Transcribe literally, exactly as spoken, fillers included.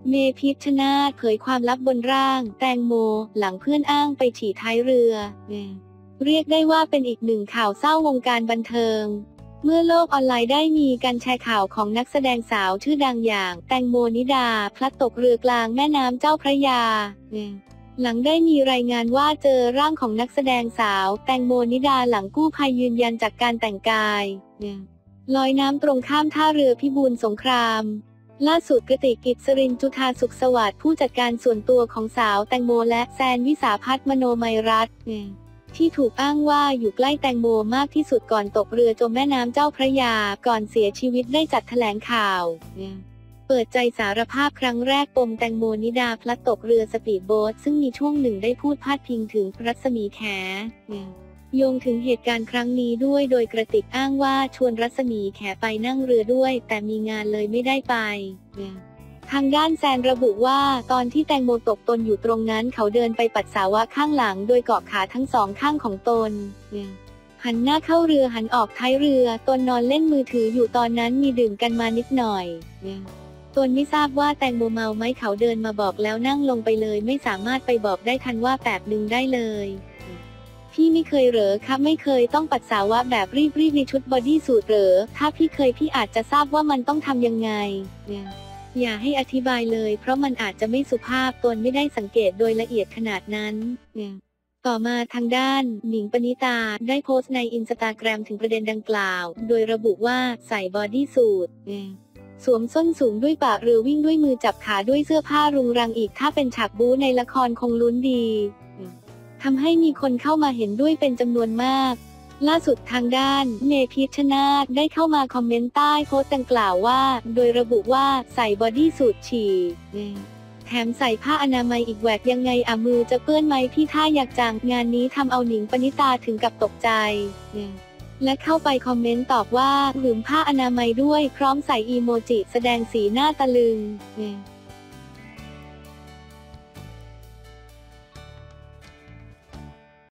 เมพิชชนาธิ์เผยความลับบนร่างแตงโมหลังเพื่อนอ้างไปฉี่ท้ายเรือเรียกได้ว่าเป็นอีกหนึ่งข่าวเศร้าวงการบันเทิงเมื่อโลกออนไลน์ได้มีการแชร์ข่าวของนักแสดงสาวชื่อดังอย่างแตงโมนิดาพลัดตกเรือกลางแม่น้ำเจ้าพระยาหลังได้มีรายงานว่าเจอร่างของนักแสดงสาวแตงโมนิดาหลังกู้ภัยยืนยันจากการแต่งกายลอยน้ำตรงข้ามท่าเรือพิบูลสงครามล่าสุดกติก กิจสรินทร์จุฑาสุขสวัสดิ์ผู้จัดการส่วนตัวของสาวแตงโมและแซนวิสาภัทรมโนมัยรัตน์ที่ถูกอ้างว่าอยู่ใกล้แตงโมมากที่สุดก่อนตกเรือจมแม่น้ำเจ้าพระยาก่อนเสียชีวิตได้จัดแถลงข่าวเปิดใจสารภาพครั้งแรกปมแตงโมนิดาพลัดตกเรือสปีดโบ๊ทซึ่งมีช่วงหนึ่งได้พูดพาดพิงถึงรัศมีแขโยงถึงเหตุการณ์ครั้งนี้ด้วยโดยกระติกอ้างว่าชวนรัศมีแขไปนั่งเรือด้วยแต่มีงานเลยไม่ได้ไปทางด้านแซนระบุว่าตอนที่แตงโมตกตนอยู่ตรงนั้นเขาเดินไปปัสสาวะข้างหลังโดยเกาะขาทั้งสองข้างของตนหันหน้าเข้าเรือหันออกท้ายเรือตนนอนเล่นมือถืออยู่ตอนนั้นมีดื่มกันมานิดหน่อยตนไม่ทราบว่าแตงโมเมาไหมเขาเดินมาบอกแล้วนั่งลงไปเลยไม่สามารถไปบอกได้ทันว่าแป๊บนึงได้เลยพี่ไม่เคยเหรอครับไม่เคยต้องปัสสาวะแบบรีบๆในชุดบอดี้สูทเหรอถ้าพี่เคยพี่อาจจะทราบว่ามันต้องทำยังไงอย่าให้อธิบายเลยเพราะมันอาจจะไม่สุภาพตนไม่ได้สังเกตโดยละเอียดขนาดนั้นต่อมาทางด้านหนิงปณิตาได้โพสต์ในอินสตาแกรมถึงประเด็นดังกล่าวโดยระบุว่าใส่บอดี้สูทสวมส้นสูงด้วยปากเรือวิ่งด้วยมือจับขาด้วยเสื้อผ้ารุงรังอีกถ้าเป็นฉากบู๊ในละครคงลุ้นดีทำให้มีคนเข้ามาเห็นด้วยเป็นจำนวนมากล่าสุดทางด้านเมพิชชนาธิ์ได้เข้ามาคอมเมนต์ใต้โพสต์ดังกล่าวว่าโดยระบุว่าใส่บอดี้สูทฉี่แถมใส่ผ้าอนามัยอีกแหวกยังไงอ่ะมือจะเปื้อนไหมพี่ท่าอยากจังงานนี้ทำเอาหนิงปณิตาถึงกับตกใจและเข้าไปคอมเมนต์ตอบว่าหลืมผ้าอนามัยด้วยพร้อมใส่อีโมจิแสดงสีหน้าตะลึง